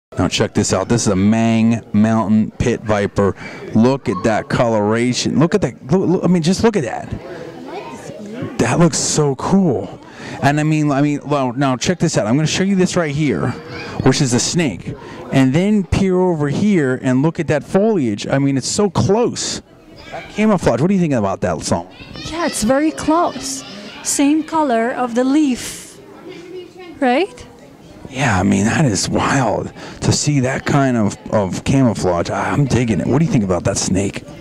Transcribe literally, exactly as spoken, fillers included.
Now check this out. This is a Mang Mountain Pit Viper. Look at that coloration. Look at that. Look, look, I mean, just look at that. That looks so cool. And I mean, I mean, well, now check this out. I'm going to show you this right here, which is a snake. And then peer over here and look at that foliage. I mean, it's so close. That camouflage. What do you think about that song? Yeah, it's very close. Same color of the leaf, right? Yeah, I mean, that is wild to see that kind of, of camouflage. I'm digging it. What do you think about that snake?